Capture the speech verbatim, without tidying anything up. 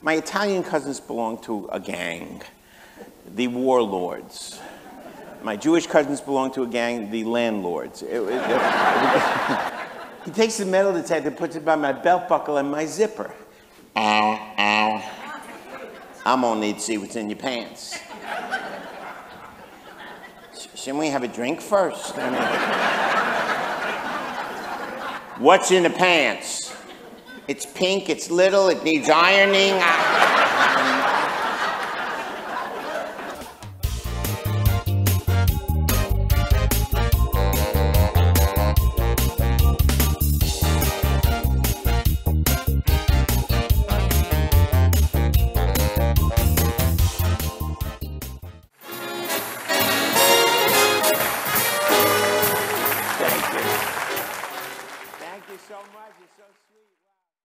My Italian cousins belong to a gang, the warlords. My Jewish cousins belong to a gang, the landlords. It, it, it, he takes the metal detector, puts it by my belt buckle and my zipper. Ow, ow. I'm gonna need to see what's in your pants. Shouldn't we have a drink first? I mean, what's in the pants? It's pink, it's little, it needs ironing. Thank you. Thank you so much. You're so sweet.